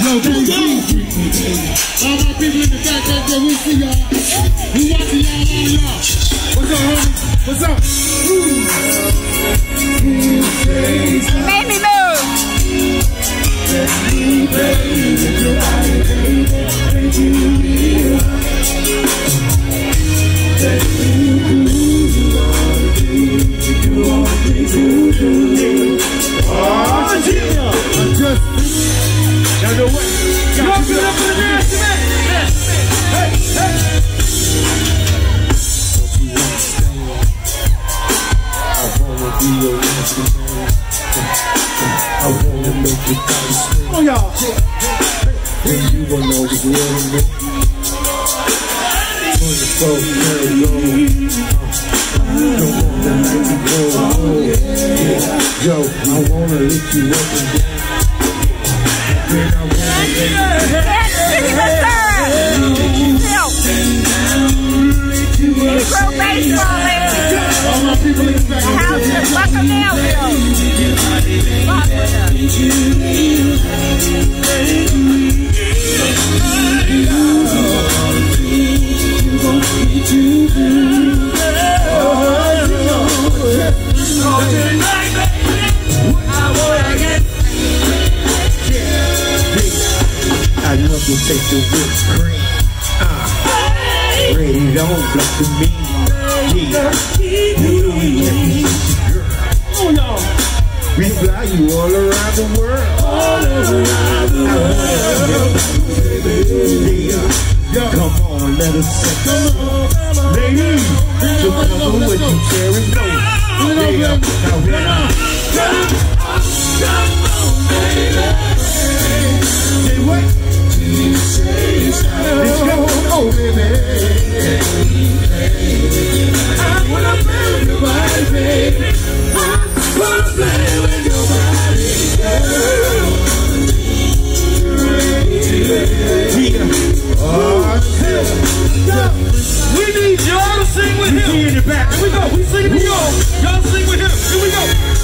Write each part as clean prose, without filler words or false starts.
All my people in the back right there, we see y'all. We watching y'all. What's up, homie? What's up? You made me move. Y'all know what? Y'all get up in the dance, man. Hey, hey. I wanna be your last man. I wanna make you body swing. Oh, y'all. And you gon' always love me. 24 carry on. Don't want to let me go. Yo, I wanna lift you up and down. Then I wanna let you Pro baseball in the house in Buckanellville. Walk with us. I love to take the whipped cream. Ready it on, black to me. Yeah, you know we let me see you, girl. Oh no, we fly you all around the world. All around the world. Yeah, come on, let us say, come on, ladies. So come on, what you sharing, no. Yeah, now we're on. Come on, baby. Say what? Let's go, oh baby. I wanna play with your body, baby. I wanna play with your body, girl. We need y'all to sing with him. In the back. Here we go. We singing to y'all. Y'all sing with him. Here we go.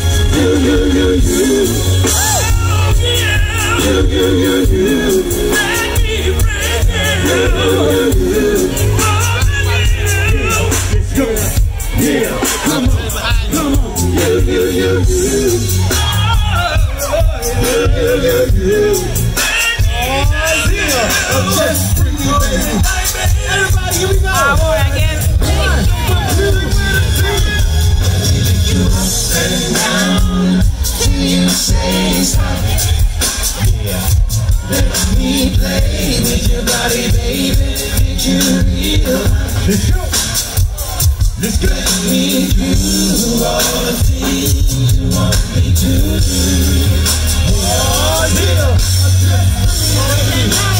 Let's go. Yeah. Come on. Come on. Everybody, here we go. You say something. Yeah. Let me play with your body, baby. Did you realize? Let's go. Let's go. Let me do all the things you want me to do. Oh, yeah.